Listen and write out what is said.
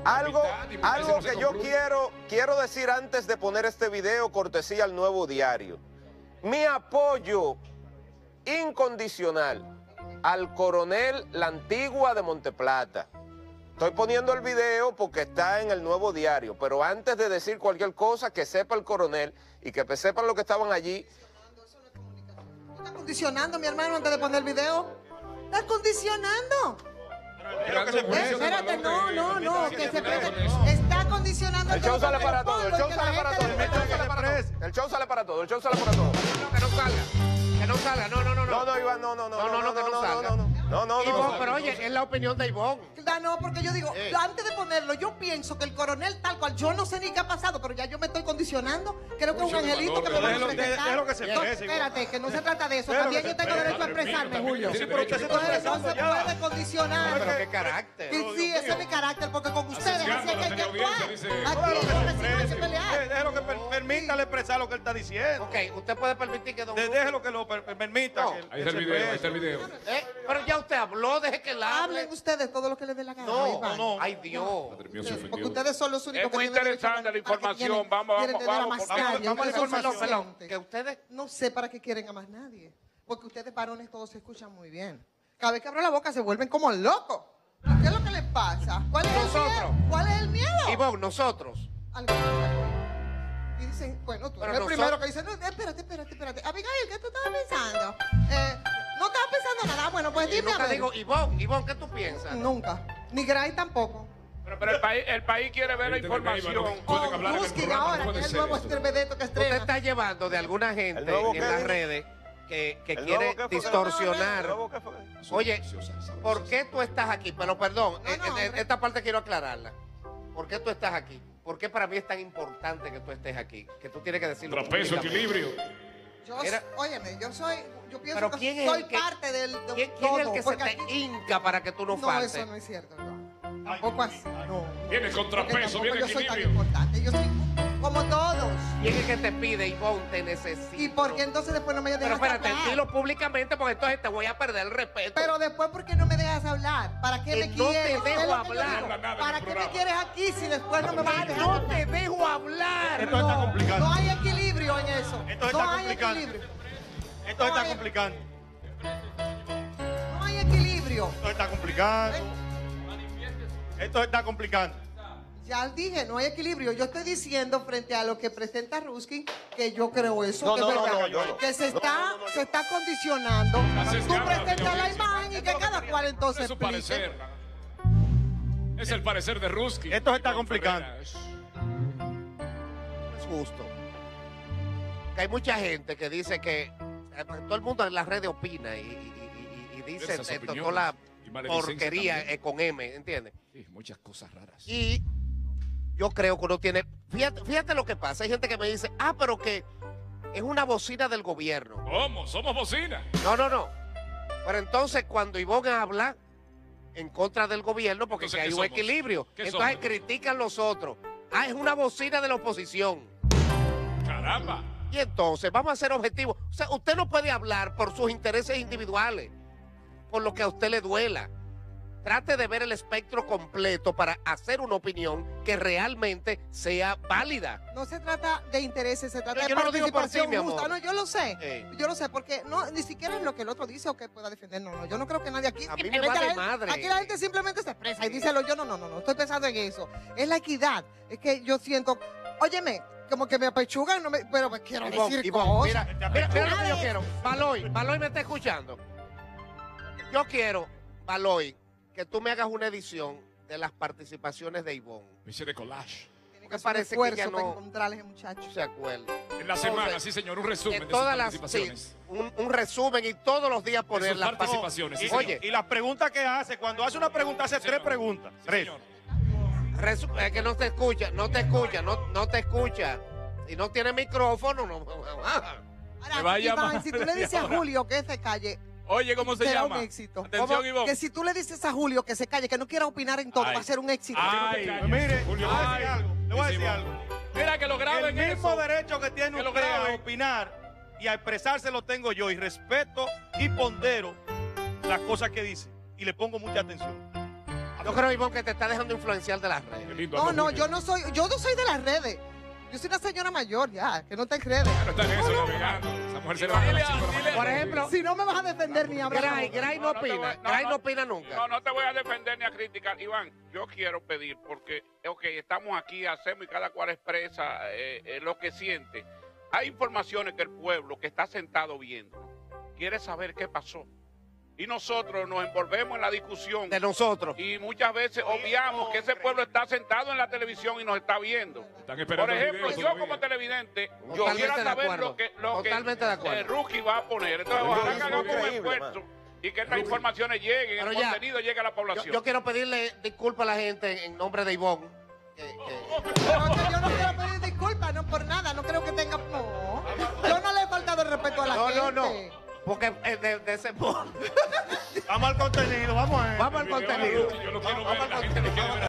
Algo que yo quiero decir antes de poner este video, cortesía al Nuevo Diario. Mi apoyo incondicional al coronel La Antigua de Monteplata. Estoy poniendo el video porque está en el Nuevo Diario, pero antes de decir cualquier cosa, que sepa el coronel y que sepan los que estaban allí. ¿Estás condicionando, mi hermano, antes de poner el video? ¿Estás condicionando? Espérate, no, que se preste. Está condicionando. El show sale para todo, el show sale para todo, el show sale para todo, el show sale para todo. Que no salga, que no salga, no. No, Iván, no, que no salga. No. Pero oye, es la opinión de Ivonne. No, porque yo digo, antes de ponerlo, yo pienso que el coronel tal cual, yo no sé ni qué ha pasado, pero ya yo me estoy condicionando. Creo que es un angelito que me va a respetar. Déjalo que se exprese. Espérate, que no se trata de eso. También yo tengo derecho a expresarme, Julio. Sí, pero usted se está expresando ya. No se puede condicionar. Pero qué carácter. Sí, ese es mi carácter, porque con ustedes así es que hay que actuar. Aquí los vecinos hay que pelear. Déjelo que permítale expresar lo que él está diciendo. Ok, usted puede permitir que don Déjelo que lo permita. No. Que Ahí está el video, ahí está el video. Pero ya usted habló, deje que la hable. Hablen ustedes todo lo que les dé la gana. No, ay Dios. Porque ustedes son los únicos Es muy que tienen derecho a interesante la para que información. Vamos. quieren tener a más nadie. vamos a la Ustedes son información. inocentes. Que ustedes... No sé para qué quieren a más nadie. Porque ustedes varones todos se escuchan muy bien. Cada vez que abro la boca se vuelven como locos. ¿Qué es lo que les pasa? ¿Cuál es el miedo? ¿Cuál es el miedo? Ivonne, nosotros. Y dicen, bueno, tú Pero eres el primero que dice, no, espérate. Abigail, ¿qué tú estabas pensando? No estaba pensando nada. Bueno, pues dime a Nunca ver. digo, Ivonne, ¿qué tú piensas? Nunca. Ni Gray tampoco. Pero el país quiere ver la información. Busquen ahora, que es el nuevo vedeto que Tú te estrena. estás llevando de alguna gente en las redes que quiere distorsionar. Oye, ¿por qué tú estás aquí? Pero perdón, esta parte quiero aclararla. ¿Por qué tú estás aquí? ¿Por qué para mí es tan importante que tú estés aquí? Que tú tienes que decirlo. Trapecio, equilibrio. Óyeme, yo pienso Pero que ¿quién es soy el que, parte del ¿quién todo, es el que se porque te aquí- hinca para que tú no No, faltes? eso no es cierto, no. Tampoco así, no. Viene contrapeso, Porque viene yo soy tan equilibrio. importante, yo soy como todos. ¿Quién es que te pide, Ivonne, te necesito? ¿Y por qué entonces después no me Pero dejas espérate, hablar? dilo públicamente porque entonces te voy a perder el respeto. Pero después, ¿por qué no me dejas hablar? ¿Para qué Que me no te quieres? dejo Es lo que yo hablar. digo. ¿Para qué me quieres aquí si después no me vas a dejar no hablar? te dejo hablar. Esto está complicado. No hay equilibrio en eso. Esto No está hay complicando. equilibrio. Esto está complicando. No hay equilibrio. Esto está complicando. Esto está complicando. Ya dije, no hay equilibrio. Yo estoy diciendo frente a lo que presenta Ruskin que yo creo eso, que es verdad, que se está condicionando. Tú presentas la imagen y que cada cual entonces Es su explique. parecer. Es el parecer de Ruski. Esto se está complicando. Es justo. Que hay mucha gente que dice que todo el mundo en las redes opina y dice Esas opiniones toda la y maledicencia porquería también. con M, ¿entiendes? Sí, muchas cosas raras. Y yo creo que uno tiene... Fíjate lo que pasa. Hay gente que me dice, pero que es una bocina del gobierno. ¿Cómo? Somos bocina. No. Pero entonces cuando Ivonne habla en contra del gobierno, porque Entonces, que hay ¿qué un somos? equilibrio, ¿Qué entonces somos? critican los otros. Es una bocina de la oposición. Caramba. Y entonces, vamos a ser objetivos. O sea, usted no puede hablar por sus intereses individuales, por lo que a usted le duela. Trate de ver el espectro completo para hacer una opinión que realmente sea válida. No se trata de intereses, se trata Pero de yo no lo digo por ti, participación mi amor. justa. No, yo lo sé. Eh. Yo lo sé, porque no, ni siquiera es lo que el otro dice o que pueda defender. No, yo no creo que nadie aquí... A mí me simplemente vale la gente- madre. Aquí la gente simplemente se expresa y dice yo no, estoy pensando en eso. Es la equidad. Es que yo siento, óyeme, como que me apechugan, pero me quiero decir Ivonne, cosas. mira lo que yo quiero. Baloy me está escuchando. Yo quiero, Baloy, que tú me hagas una edición de las participaciones de Ivonne. Me hice de collage. Tiene Me hacer parece que esfuerzo ya para no- encontrar a ese muchacho. Se acuerda. En la semana, sí, señor, un resumen En de sus todas las, participaciones. sí, un resumen y todos los días De poner sus las participaciones, sí, Y, señor. Oye, y las preguntas que hace, cuando hace una pregunta, hace tres preguntas. Sí, Tres. señor. es que no te escucha. Si no tiene micrófono, no. Ahora, Me va a Iván, llamar. si tú le dices a Julio que se calle, Oye, ¿cómo se será llama? un éxito. Atención, Ivonne. Que si tú le dices a Julio que se calle, que no quiera opinar en todo, Ay. va a ser un éxito. Ay, Pues mire, Julio, le voy a decir ay. algo. Le voy a Sí, decir Ivonne. algo. Mira, que lo graben El mismo eso. derecho que tiene Que lo usted a graben. opinar y a expresarse lo tengo yo. Y respeto y pondero las cosas que dice. Y le pongo mucha atención. Yo creo, Ivonne, que te está dejando influenciar de las redes. No, yo no soy de las redes. Yo soy una señora mayor ya, que no está en redes. No está en eso, navegando. Esa mujer se va a... Por ejemplo, si no me vas a defender ni hablar. Gray no opina. Gray no opina nunca. No te voy a defender ni a criticar. Iván, yo quiero pedir, porque, estamos aquí, hacemos y cada cual expresa lo que siente. Hay informaciones que el pueblo que está sentado viendo quiere saber qué pasó. Y nosotros nos envolvemos en la discusión. De nosotros. Y muchas veces obviamos que ese pueblo está sentado en la televisión y nos está viendo. Por ejemplo, yo como televidente, yo quiero saber lo que Rusky va a poner. Entonces, ojalá que hagamos un esfuerzo y que estas informaciones lleguen, el contenido llegue a la población. Yo quiero pedirle disculpas a la gente en nombre de Ivonne. Yo no quiero pedir disculpas, no por nada, no creo que tenga... No, yo no le he faltado el respeto a la gente. No. Porque de ese modo. Vamos al contenido, vamos a ver. Vamos al contenido. Yo lo quiero ver, la gente le quiere ver.